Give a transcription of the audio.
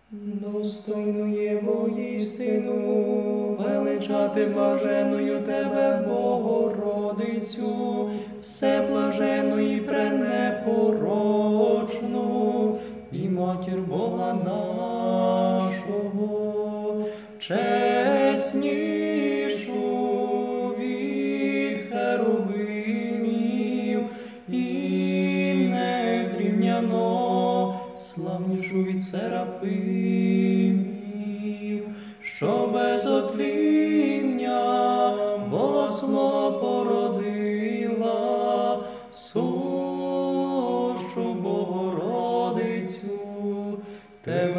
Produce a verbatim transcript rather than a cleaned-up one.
Достойну є воістину, величати блаженною тебе, Богородицю, всеблаженну і пренепорочну, і матір Бога нашого, чеснішу від херовимів і незрівняно славнішу від серафимів, що без отління Богослова породила, сущу Богородицю, те